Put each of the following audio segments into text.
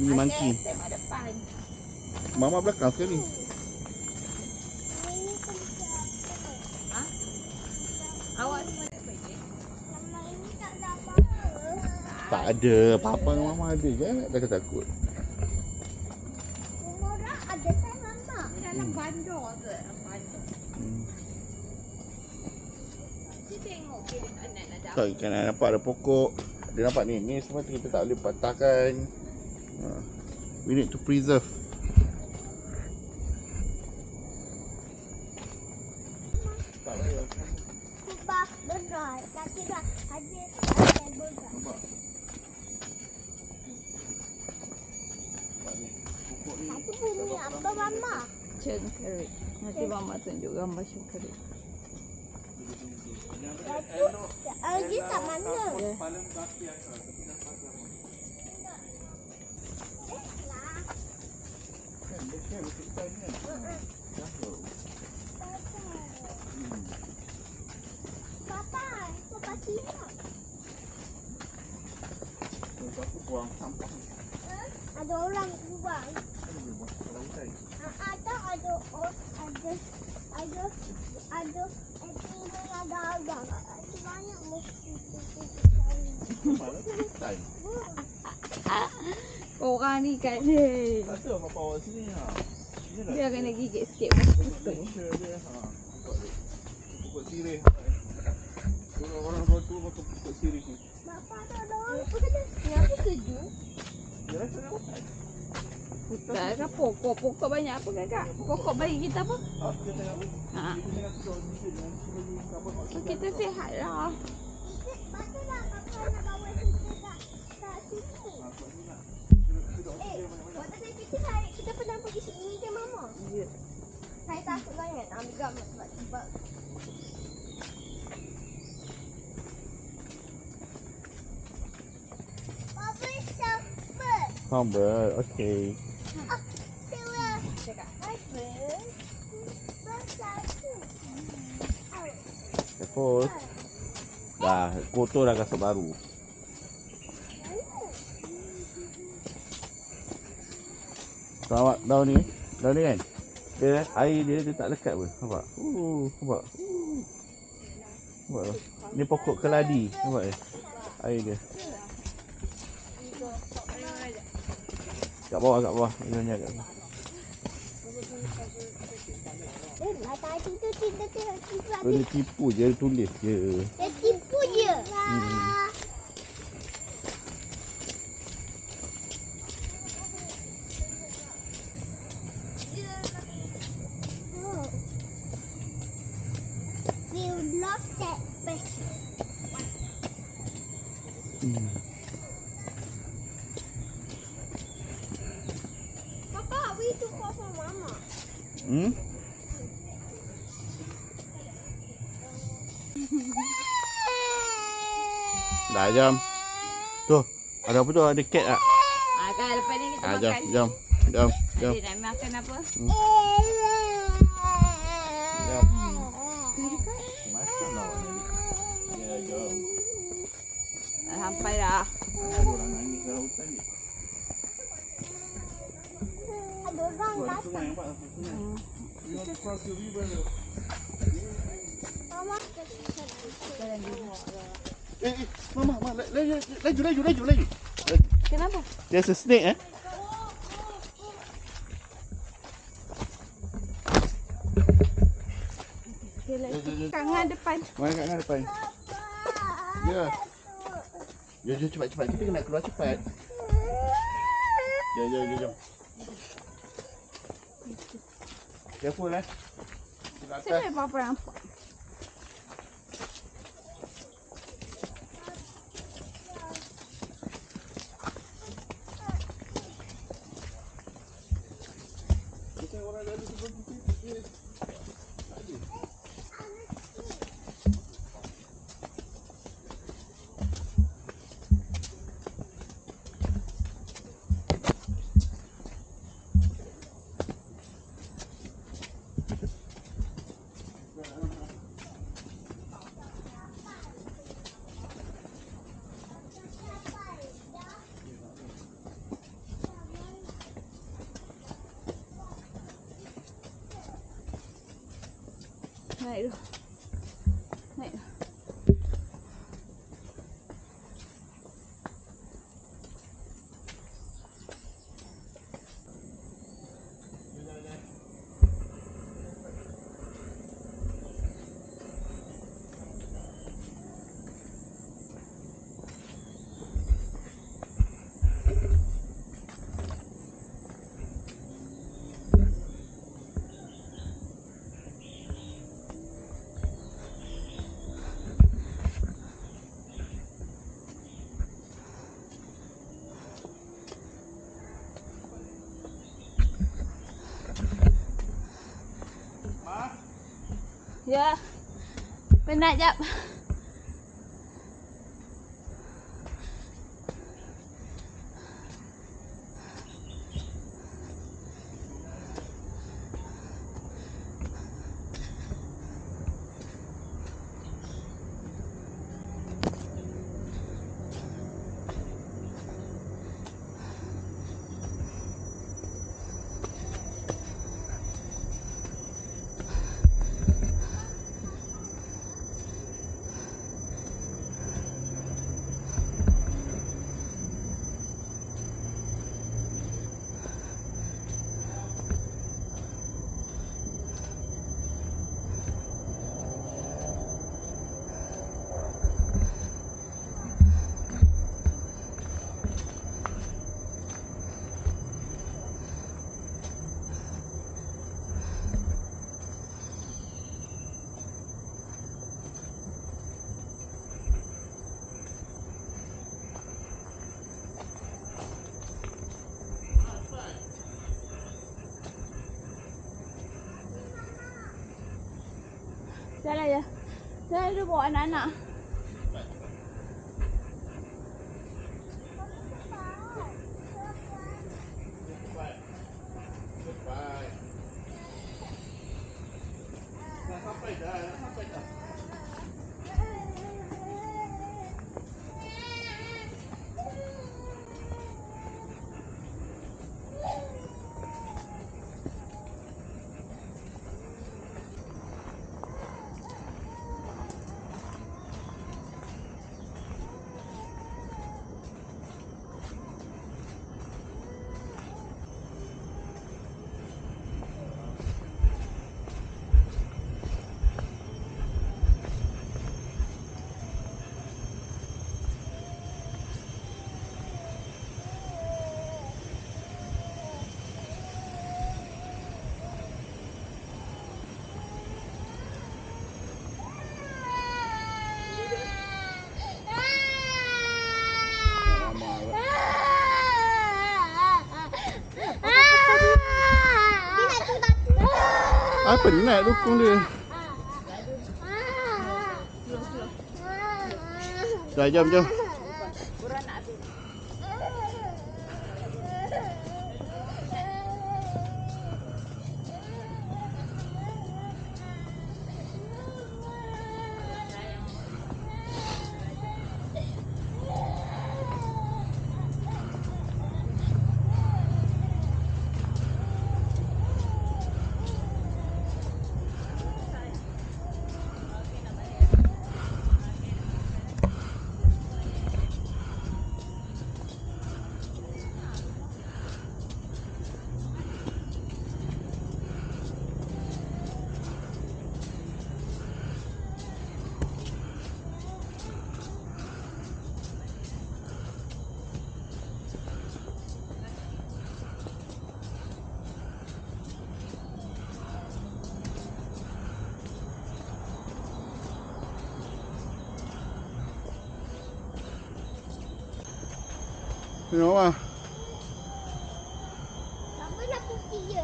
Ini monkey. Tengok depan. Mama belakang sekali. Ini kerja apa? Ha? Awak semua tak pergi? Mama ini tak ada apa-apa. Tak ada. Papa dengan Mama ada je. Dah takut. Rumah orang ada kan Mama? Dalam bandar tu. Dalam bandar. Kita tengok kiri kanan ada apa. Tak ikan nampak ada pokok. Dia nampak ni. Ni semua kita tak boleh patahkan. We need to preserve. Tak payah. Sebab benar. Kaki dah ada benar. Nampak? Nampak ni. Pokok ni. Satu bunyi apa Mama? Cengkerik. Nanti Mama tunjuk gambar cengkerik. Satu. Lagi tak mana? Paling kaki atas. Tapi dah kaki apa? Kan, dia kan untuk kain kan? Jauh. Papa, itu kaki nak. Lepas tu buang sampah. Ada orang buang. Kan dia buang sampah hutan. Ada orang. Ada banyak mosquito. Malah tu hutan. Orang ni kat dia. Tak ada apa bawa sini ha. Sini dah. Dia kena gigit sikit Dia mosquito. dia ha. Nampak dia. Pokok sirih. Orang tu makan pokok sirih ni. Bapa tak ada orang. Kenapa sejuk? Dia rasa dah hutan. Hutan kan pokok banyak apa kakak? Pokok bagi kita apa? Dia tengah apa? Ha. Dia tengah tidur di sini. Nanti bagi kabut. Kita sihat lah. Patut lah Papa nak bawa kita kat sini. Sebab ni nak. Kita Waktu kita pernah pergi sini ke Mama? Ya. Saya takut sangat nak ambil gambar sebab Papa siapa? Humble, okay. Cakap. Lepas. Dah, kotor dah kasut baru. Selamat daun ni. Daun ni kan. Dia air dia tak lekat pun. Nampak? Nampak? Nampak tak? Ni pokok keladi. Nampak dia? Air dia. Kat bawah. Dia kat bawah. Tadi tu kita Dia tipu je, dia tulis je. dia tipu je. We lost that person. Papa, we took off for Mama. Dah jam. Tu, ada apa tu? Ada cat tak? Kan lepas ni kita makan. Jam. Dia nak makan apa? Jam. Macam lah awak ni. Ya, jom. Dah sampai dah. Ada orang nangis dalam hutan ni. Ada orang Tu ada datang. sungai, nampak tak? Sungai. You want to cross the river. Mama. Mama, laju. Kenapa? There's a snake Okay, kangan depan. Mana kat depan? Ya. Jom cepat. Kita kena keluar cepat. Jom. Careful Kat atas. Saya apa nampak? Orang dah ada sebelum kita. Tak ada. Naik tu. Naik. Ya. Penat jap. Jalan je. Jalan tu bawa anak-anak. Sampai dah. Penat dukung dia. Dah jom. Orang nak habis. Tengok lah. Apa nak putih je?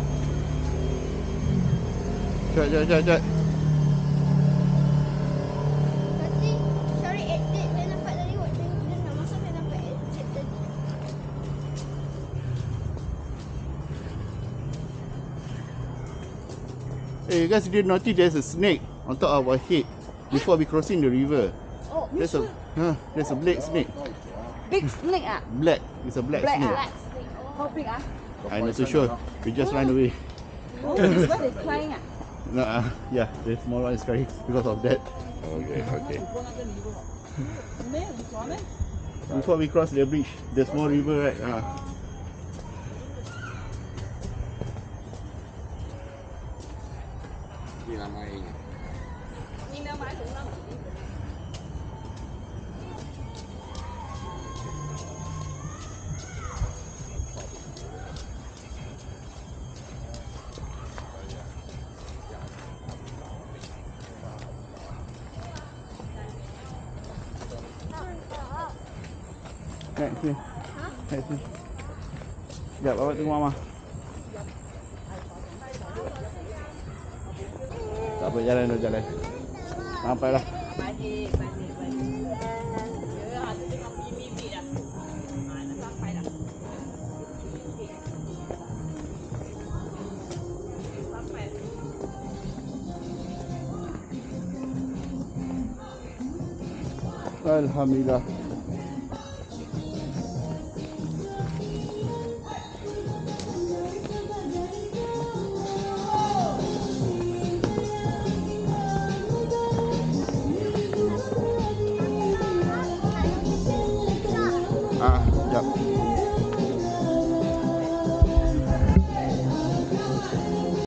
Cepat. Hey, you guys did notice there's a snake on top of our head before we crossing the river. Oh, There's a black snake. big snake ah. Black. It's a black Black snake. ah. How big ah? I'm not so sure. We just ran away. Oh, this one is flying ah. No, yeah, the small one is crying because of that. Okay. Before we cross the bridge, the small river, right? Naik sini. Naik sini. Sekejap, bawa tunggu Mama. Tak apa, jalan. Sampailah. Balik. Ya, ada tengok bibik dah. Dah sampai dah. Sampai. Alhamdulillah.